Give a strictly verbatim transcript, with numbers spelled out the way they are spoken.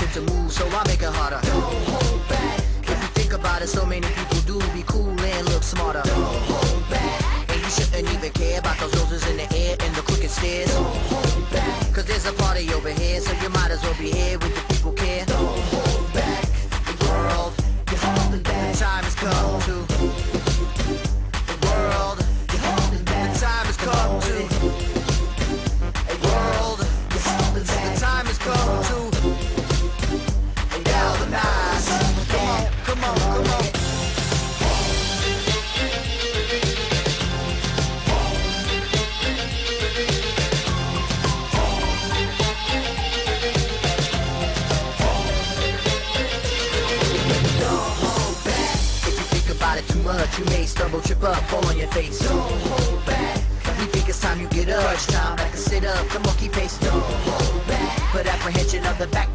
mountain to move, so I make it harder. Don't hold back. If you think about it, so many people do be cool and look smarter. Don't hold back. And you shouldn't even care about those roses in the air and the crooked stairs. Don't hold back. Cause there's a party over here, so you might as well be here with the people care. Don't hold back. The world, you're holding back. The time has come to. The world, you're holding back. The time has come to. The world, you're holding back. The time has come to. Galvanize. Come on, come on, come on. Too much, you may stumble, trip up, fall on your face. Don't hold back. We think it's time you get up. Crunch time, back and sit up, the monkey pace. Don't hold back. Put apprehension of the back